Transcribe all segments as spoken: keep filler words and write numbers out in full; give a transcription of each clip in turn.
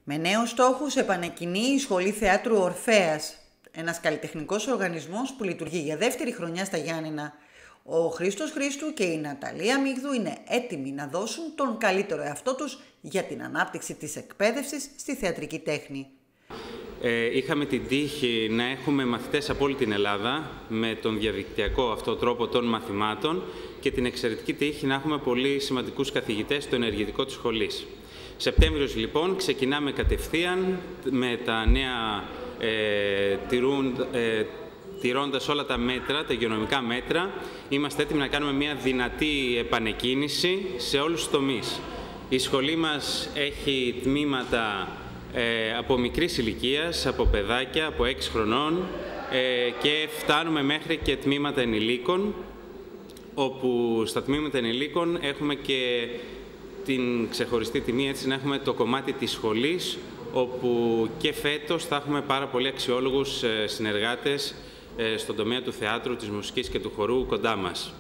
Με νέους στόχους επανεκκινεί η Σχολή Θεάτρου Ορφέας, ένας καλλιτεχνικός οργανισμός που λειτουργεί για δεύτερη χρονιά στα Γιάννενα. Ο Χρήστος Χρήστου και η Ναταλία Μίγδου είναι έτοιμοι να δώσουν τον καλύτερο εαυτό τους για την ανάπτυξη της εκπαίδευσης στη θεατρική τέχνη. Ε, είχαμε την τύχη να έχουμε μαθητές από όλη την Ελλάδα με τον διαδικτυακό αυτό τρόπο των μαθημάτων και την εξαιρετική τύχη να έχουμε πολύ σημαντικούς καθηγητές στο ενεργητικό της σχολής. Σεπτέμβριος λοιπόν ξεκινάμε κατευθείαν με τα νέα ε, τηρούν, ε, τηρώντας όλα τα μέτρα, τα υγειονομικά μέτρα. Είμαστε έτοιμοι να κάνουμε μια δυνατή επανεκκίνηση σε όλους τους τομείς. Η σχολή μας έχει τμήματα ε, από μικρής ηλικίας, από παιδάκια, από έξι χρονών ε, και φτάνουμε μέχρι και τμήματα ενηλίκων, όπου στα τμήματα ενηλίκων έχουμε και την ξεχωριστή τιμή, έτσι να έχουμε το κομμάτι της σχολής, όπου και φέτος θα έχουμε πάρα πολύ αξιόλογους συνεργάτες στον τομέα του θεάτρου, της μουσικής και του χορού κοντά μας.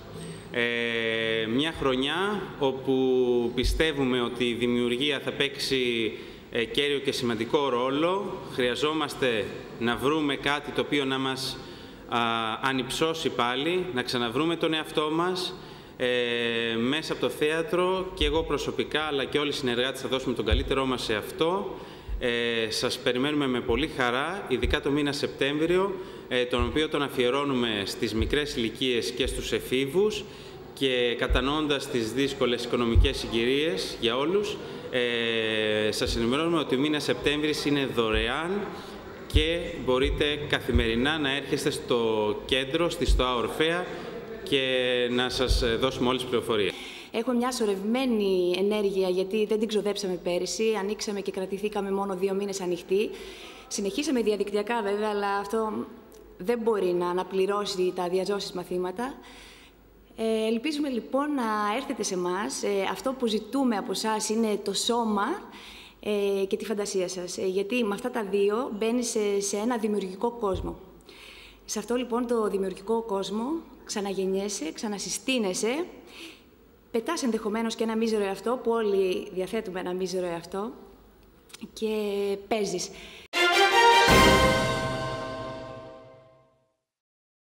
Ε, μια χρονιά όπου πιστεύουμε ότι η δημιουργία θα παίξει κέριο και σημαντικό ρόλο. Χρειαζόμαστε να βρούμε κάτι το οποίο να μας α, ανυψώσει πάλι, να ξαναβρούμε τον εαυτό μας, Ε, μέσα από το θέατρο, και εγώ προσωπικά αλλά και όλοι οι συνεργάτες θα δώσουμε τον καλύτερό μας σε αυτό. Ε, σας περιμένουμε με πολύ χαρά, ειδικά το μήνα Σεπτέμβριο, ε, τον οποίο τον αφιερώνουμε στις μικρές ηλικίες και στους εφήβους, και κατανοώντας τις δύσκολες οικονομικές συγκυρίες για όλους, ε, σας ενημερώνουμε ότι ο μήνας Σεπτέμβρης είναι δωρεάν και μπορείτε καθημερινά να έρχεστε στο κέντρο, στη ΣΤΟΑ Ορφέα, και να σας δώσουμε όλες τις πληροφορίες. Έχουμε μια σωρευμένη ενέργεια, γιατί δεν την ξοδέψαμε πέρυσι. Ανοίξαμε και κρατηθήκαμε μόνο δύο μήνες ανοιχτοί. Συνεχίσαμε διαδικτυακά βέβαια, αλλά αυτό δεν μπορεί να αναπληρώσει τα διαζώσεις μαθήματα. Ε, ελπίζουμε λοιπόν να έρθετε σε εμάς. Ε, αυτό που ζητούμε από εσάς είναι το σώμα ε, και τη φαντασία σας. Ε, γιατί με αυτά τα δύο μπαίνεις σε, σε ένα δημιουργικό κόσμο. Σε αυτό λοιπόν το δημιουργικό κόσμο ξαναγεννιέσαι, ξανασυστήνεσαι, πετάς ενδεχομένως και ένα μίζερο εαυτό, που όλοι διαθέτουμε ένα μίζερο εαυτό, και παίζεις.